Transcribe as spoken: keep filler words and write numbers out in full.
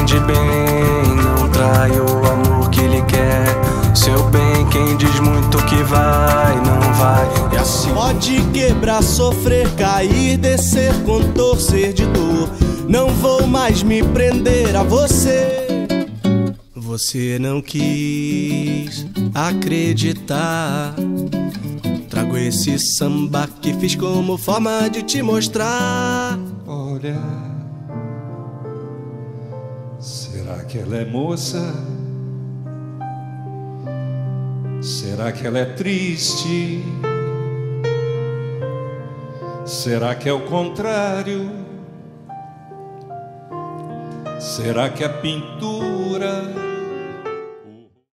de bem, não trai o amor que ele quer. Seu bem, quem diz muito que vai, não vai. E assim pode quebrar, sofrer, cair, descer, contorcer de dor. Não vou mais me prender a você. Você não quis acreditar. Trago esse samba que fiz como forma de te mostrar. Olha, será que ela é moça? Será que ela é triste? Será que é o contrário? Será que a pintura